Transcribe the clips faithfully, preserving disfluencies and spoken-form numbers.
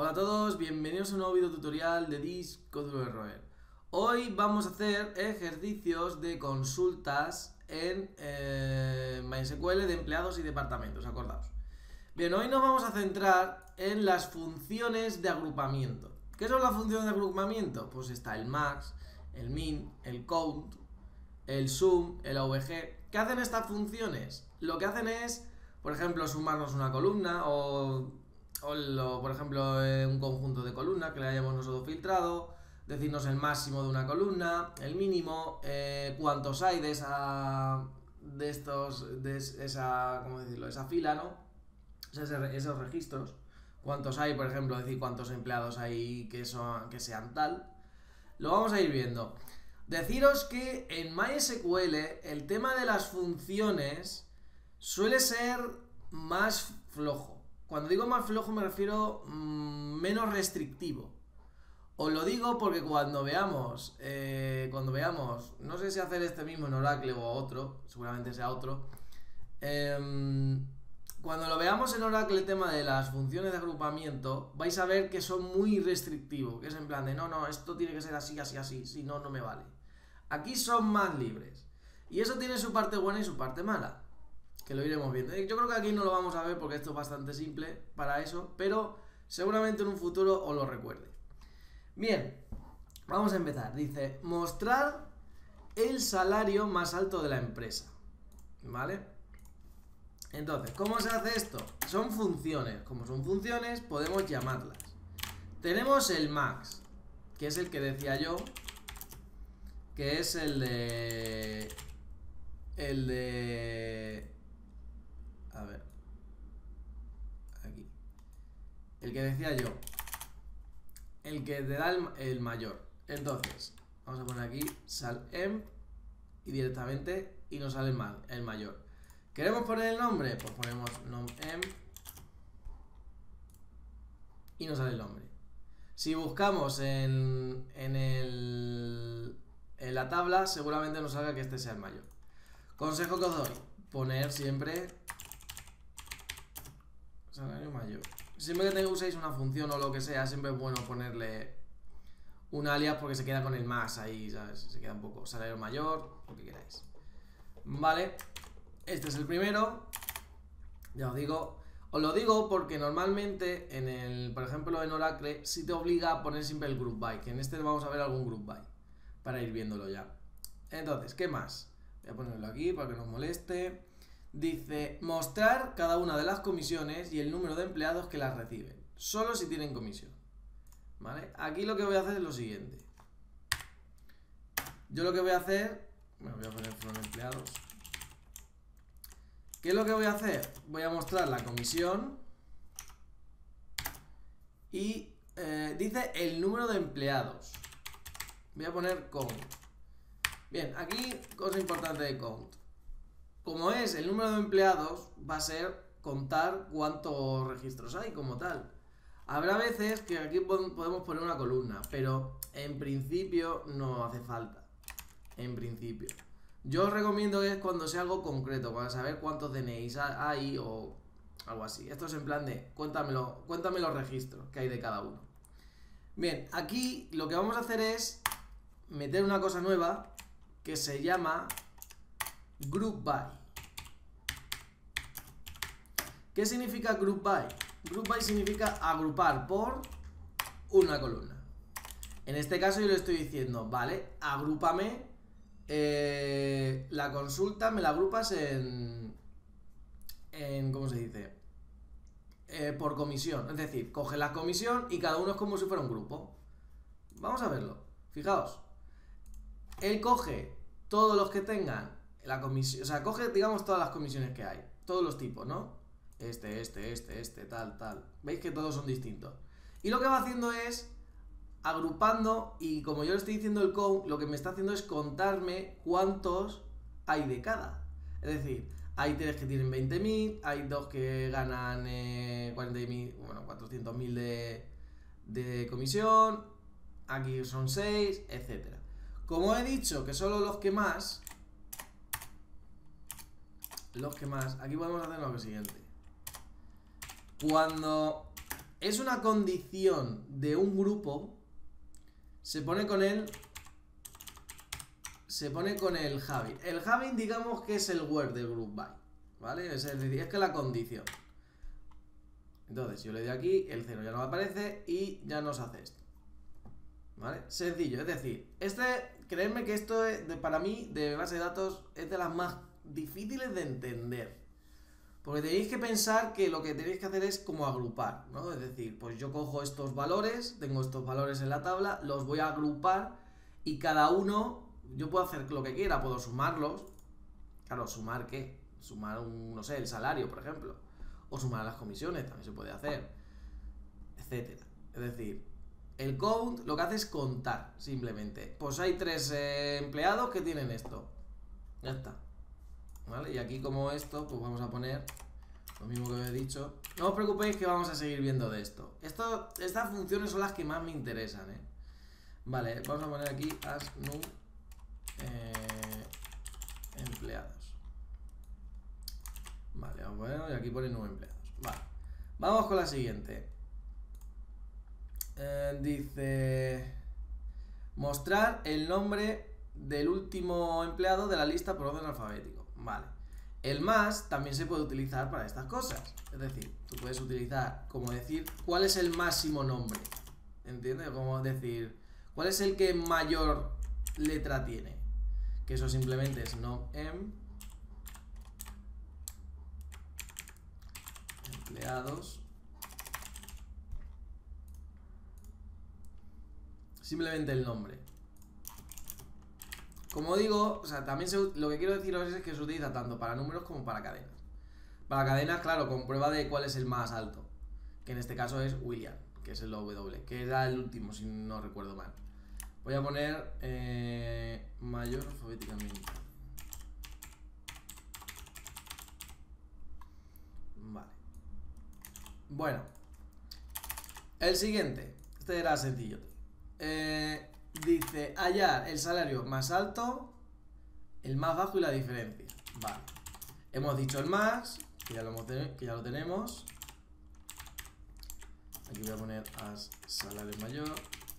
Hola a todos, bienvenidos a un nuevo video tutorial de Disco Duro de Roer. Hoy vamos a hacer ejercicios de consultas en eh, MySQL de empleados y departamentos, acordaos. Bien, hoy nos vamos a centrar en las funciones de agrupamiento. ¿Qué son las funciones de agrupamiento? Pues está el max, el min, el count, el sum, el avg. ¿Qué hacen estas funciones? Lo que hacen es, por ejemplo, sumarnos una columna o... o lo, por ejemplo, eh, un conjunto de columnas que le hayamos nosotros filtrado, decirnos el máximo de una columna, el mínimo, eh, cuántos hay de esa de estos de esa, ¿cómo decirlo? Esa fila, ¿no? Esos, esos registros, cuántos hay, por ejemplo, decir cuántos empleados hay que son que sean tal. Lo vamos a ir viendo. Deciros que en MySQL el tema de las funciones suele ser más flojo. Cuando digo más flojo me refiero mmm, menos restrictivo. Os lo digo porque cuando veamos, eh, cuando veamos, no sé si hacer este mismo en Oracle o otro, seguramente sea otro. Eh, cuando lo veamos en Oracle el tema de las funciones de agrupamiento, vais a ver que son muy restrictivos, que es en plan de no, no, esto tiene que ser así, así, así, si no, no me vale. Aquí son más libres. Y eso tiene su parte buena y su parte mala, que lo iremos viendo. Yo creo que aquí no lo vamos a ver porque esto es bastante simple para eso, pero seguramente en un futuro os lo recuerde. Bien, vamos a empezar. Dice, mostrar el salario más alto de la empresa, ¿vale? Entonces, ¿cómo se hace esto? Son funciones. Como son funciones, podemos llamarlas. Tenemos el max, que es el que decía yo, que es el de... El de... A ver. Aquí. El que decía yo. El que te da el, el mayor. Entonces, vamos a poner aquí sal emp y directamente y nos sale el, mal, el mayor. ¿Queremos poner el nombre? Pues ponemos nom emp y nos sale el nombre. Si buscamos en, en, el, en la tabla, seguramente nos salga que este sea el mayor. Consejo que os doy, poner siempre salario mayor. Siempre que uséis una función o lo que sea, siempre es bueno ponerle un alias porque se queda con el más ahí, ¿sabes? Se queda un poco salario mayor, lo que queráis. Vale, este es el primero. Ya os digo, os lo digo porque normalmente en el, por ejemplo en Oracle, sí te obliga a poner siempre el group by, que en este vamos a ver algún group by para ir viéndolo ya. Entonces, ¿qué más? Voy a ponerlo aquí para que no os moleste. Dice, mostrar cada una de las comisiones y el número de empleados que las reciben, solo si tienen comisión. ¿Vale? Aquí lo que voy a hacer es lo siguiente. Yo lo que voy a hacer, bueno, voy a poner from empleados. ¿Qué es lo que voy a hacer? Voy a mostrar la comisión y eh, dice el número de empleados. Voy a poner count. Bien, aquí cosa importante de count. Como es el número de empleados, va a ser contar cuántos registros hay como tal. Habrá veces que aquí podemos poner una columna, pero en principio no hace falta. En principio. Yo os recomiendo que es cuando sea algo concreto, para saber cuántos D N Is hay o algo así. Esto es en plan de cuéntamelo, cuéntame los registros que hay de cada uno. Bien, aquí lo que vamos a hacer es meter una cosa nueva que se llama group by. ¿Qué significa group by? Group by significa agrupar por una columna. En este caso yo le estoy diciendo, vale, agrúpame eh, la consulta, me la agrupas en, en ¿cómo se dice? Eh, por comisión. Es decir, coge la comisión y cada uno es como si fuera un grupo. Vamos a verlo. Fijaos. Él coge todos los que tengan la comisión, o sea, coge, digamos, todas las comisiones que hay, todos los tipos, ¿no? Este, este, este, este, tal, tal. ¿Veis que todos son distintos? Y lo que va haciendo es agrupando, y como yo le estoy diciendo el count, lo que me está haciendo es contarme cuántos hay de cada. Es decir, hay tres que tienen veinte mil, hay dos que ganan eh, cuarenta mil, bueno, cuatrocientos mil de, de comisión, aquí son seis, etcétera. Como he dicho que solo los que más, los que más, aquí podemos hacer lo siguiente. Cuando es una condición de un grupo, se pone con el se pone con el Having. El Having, digamos que es el where del group by, ¿vale? Es decir, es que la condición. Entonces, yo le doy aquí, el cero ya no aparece y ya nos hace esto, ¿vale? Sencillo, es decir, este, creedme que esto es de, para mí, de base de datos, es de las más difíciles de entender. Porque tenéis que pensar que lo que tenéis que hacer es como agrupar, ¿no? Es decir, pues yo cojo estos valores, tengo estos valores en la tabla, los voy a agrupar y cada uno, yo puedo hacer lo que quiera, puedo sumarlos. Claro, ¿sumar qué? Sumar un, no sé, el salario, por ejemplo. O sumar las comisiones, también se puede hacer. Etcétera. Es decir, el count lo que hace es contar, simplemente. Pues hay tres eh, empleados que tienen esto. Ya está. ¿Vale? Y aquí como esto, pues vamos a poner lo mismo que os he dicho. No os preocupéis que vamos a seguir viendo de esto. Esto estas funciones son las que más me interesan, ¿eh? Vale, vamos a poner aquí as new eh, empleados. Vale, bueno, y aquí pone new empleados. Vale, vamos con la siguiente. Eh, dice mostrar el nombre del último empleado de la lista por orden alfabético. Vale. El más también se puede utilizar para estas cosas. Es decir, tú puedes utilizar como decir cuál es el máximo nombre. ¿Entiendes? Como decir cuál es el que mayor letra tiene. Que eso simplemente es nom em empleados. Simplemente el nombre. Como digo, o sea, también se, lo que quiero deciros es que se utiliza tanto para números como para cadenas. Para cadenas, claro, con prueba de cuál es el más alto. Que en este caso es William, que es el W, que era el último, si no recuerdo mal. Voy a poner eh, mayor alfabéticamente. Vale. Bueno. El siguiente. Este era sencillo. Eh... Dice hallar el salario más alto, el más bajo y la diferencia. Vale. Hemos dicho el más, que ya lo, hemos que ya lo tenemos. Aquí voy a poner as salario mayor.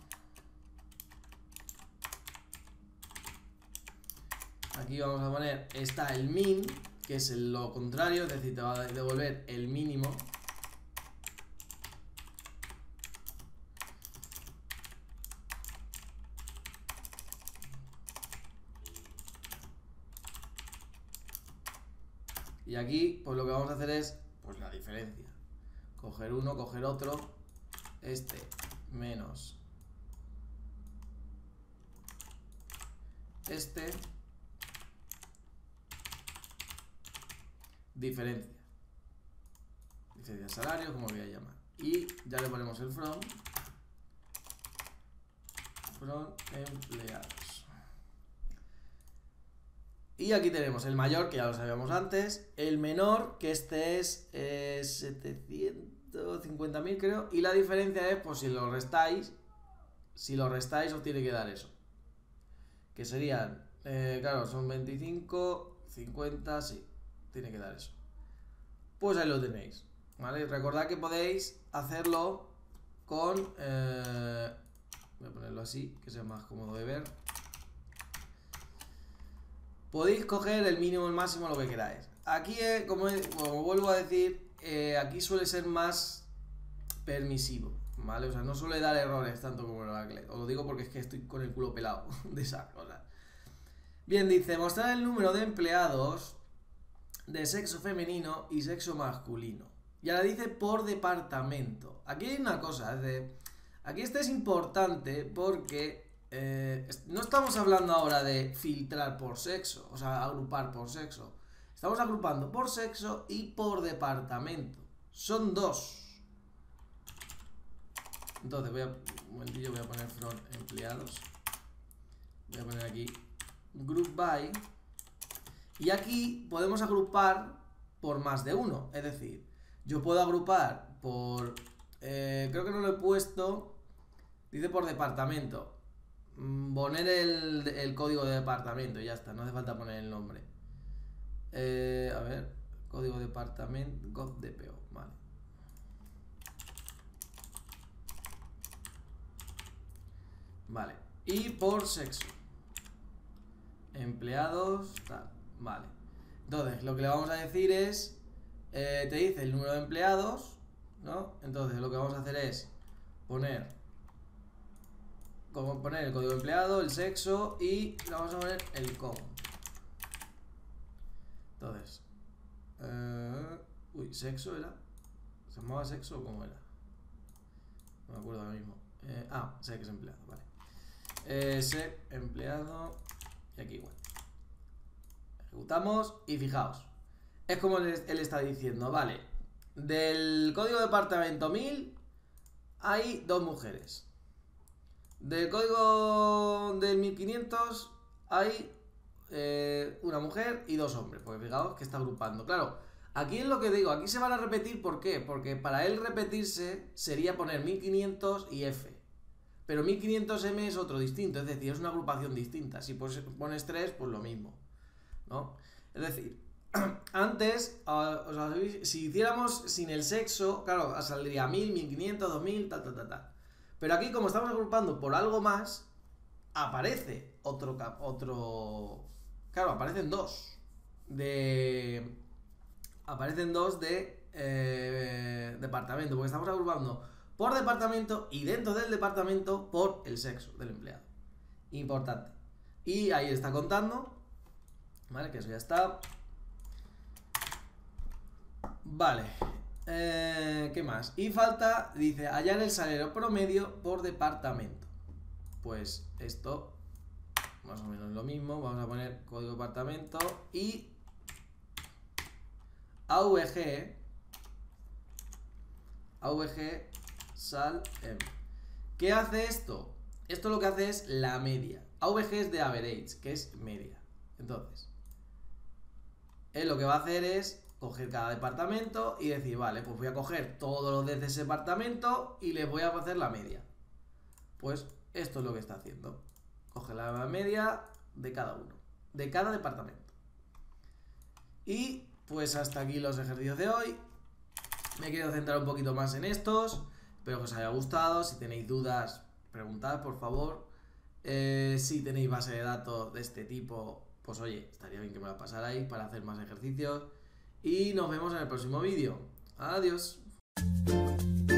Aquí vamos a poner, está el min, que es lo contrario, es decir, te va a devolver el mínimo. Y aquí, pues lo que vamos a hacer es, pues la diferencia. Coger uno, coger otro. Este menos este. Diferencia. Diferencia de salario, como voy a llamar. Y ya le ponemos el from. From empleados. Y aquí tenemos el mayor, que ya lo sabíamos antes, el menor, que este es eh, setecientos cincuenta mil creo, y la diferencia es, pues si lo restáis, si lo restáis os tiene que dar eso. Que serían, eh, claro, son veinticinco, cincuenta, sí, tiene que dar eso. Pues ahí lo tenéis, ¿vale? Recordad que podéis hacerlo con, eh, voy a ponerlo así, que sea más cómodo de ver. Podéis coger el mínimo, el máximo, lo que queráis. Aquí, eh, como, como vuelvo a decir, eh, aquí suele ser más permisivo, ¿vale? O sea, no suele dar errores tanto como el Oracle. Os lo digo porque es que estoy con el culo pelado de esas cosas. Bien, dice, mostrar el número de empleados de sexo femenino y sexo masculino. Y ahora dice por departamento. Aquí hay una cosa, es de... Aquí este es importante porque... Eh, no estamos hablando ahora de filtrar por sexo, o sea, agrupar por sexo. Estamos agrupando por sexo y por departamento. Son dos. Entonces voy a... Un momentillo, voy a poner from empleados. Voy a poner aquí group by. Y aquí podemos agrupar por más de uno. Es decir, yo puedo agrupar por... Eh, creo que no lo he puesto. Dice por departamento. Poner el, el código de departamento y ya está, no hace falta poner el nombre. Eh, a ver, código de departamento, gov D P O, vale. Vale. Y por sexo. Empleados, tal. Vale. Entonces, lo que le vamos a decir es, eh, te dice el número de empleados, ¿no? Entonces, lo que vamos a hacer es poner, como poner el código de empleado, el sexo y le vamos a poner el com. Entonces, eh, uy, sexo era, ¿se llamaba sexo o cómo era? No me acuerdo ahora mismo. Eh, ah, sex empleado, vale. Eh, sex empleado y aquí igual. Ejecutamos y fijaos, es como él, él está diciendo, vale, del código de departamento mil hay dos mujeres. Del código del mil quinientos hay eh, una mujer y dos hombres, porque fijaos que está agrupando. Claro, aquí es lo que digo, aquí se van a repetir, ¿por qué? Porque para él repetirse sería poner mil quinientos y F. Pero mil quinientos M es otro distinto, es decir, es una agrupación distinta. Si pones tres, pues lo mismo, ¿no? Es decir, antes, o sea, si hiciéramos sin el sexo, claro, saldría mil, mil quinientos, dos mil, tal, tal, tal, tal. Pero aquí, como estamos agrupando por algo más, aparece otro, otro, claro, aparecen dos de, aparecen dos de eh, departamento, porque estamos agrupando por departamento y dentro del departamento por el sexo del empleado. Importante. Y ahí está contando, ¿vale? Que eso ya está. Vale. Eh, ¿Qué más? Y falta, dice, hallar el salario promedio por departamento. Pues esto, más o menos lo mismo. Vamos a poner código departamento y A V G, A V G sal M. ¿Qué hace esto? Esto lo que hace es la media. A V G es de average, que es media. Entonces, él lo que va a hacer es coger cada departamento y decir, vale, pues voy a coger todos los de ese departamento y les voy a hacer la media. Pues esto es lo que está haciendo. Coge la media de cada uno, de cada departamento. Y pues hasta aquí los ejercicios de hoy. Me quiero centrar un poquito más en estos. Espero que os haya gustado. Si tenéis dudas, preguntad, por favor. Eh, si tenéis base de datos de este tipo, pues oye, estaría bien que me la pasarais para hacer más ejercicios. Y nos vemos en el próximo vídeo. Adiós.